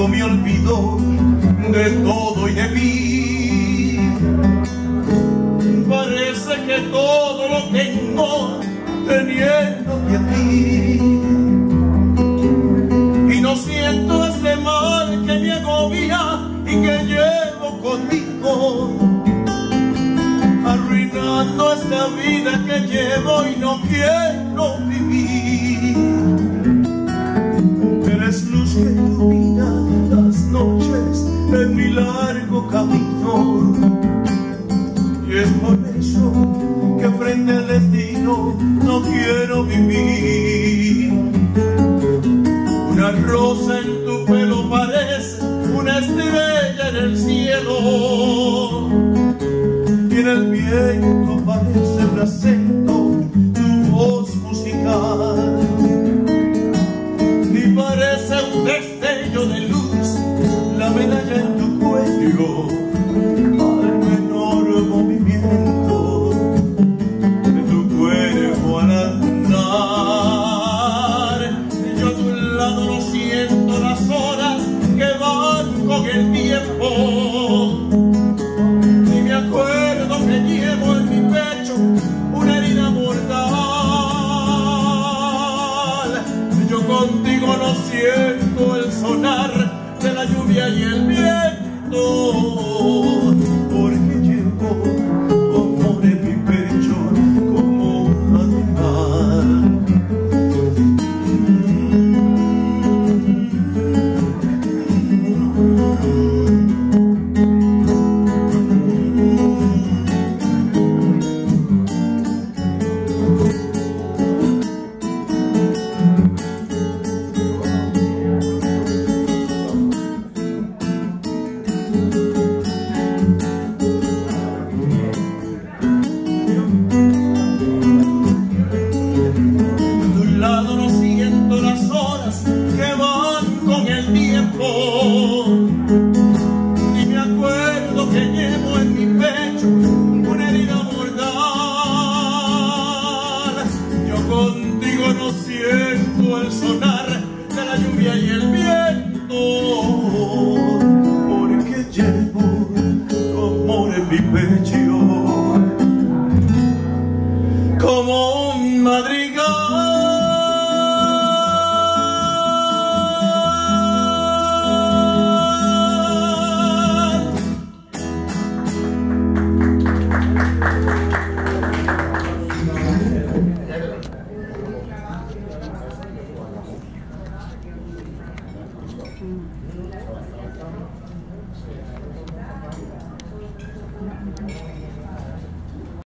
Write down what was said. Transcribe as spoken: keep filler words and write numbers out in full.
yo me olvido de todo y de mí. Parece que todo lo tengo teniéndote a ti, y no siento ese mal que me agobia y que llevo conmigo, arruinando esta vida que llevo y no quiero vivir. Eres luz que ilumina las noches en mi largo camino, y es por eso que frente al destino no quiero vivir. Una rosa en tu pelo parece una estrella en el cielo, y en el viento parece un acento tu voz musical, ni parece un destello de luz la medalla en tu cuello al menor movimiento de tu cuerpo al andar. Yo a tu lado no siento las horas que van con el tiempo, ni me acuerdo que llevo en mi pecho una herida mortal. Yo contigo no siento el sonar de la lluvia y el viento, porque llevo tu amor en mi pecho como un animal. Ni me acuerdo que llevo en mi pecho una herida mortal. Yo contigo no siento el sonar de la lluvia y el viento, porque llevo tu amor en mi pecho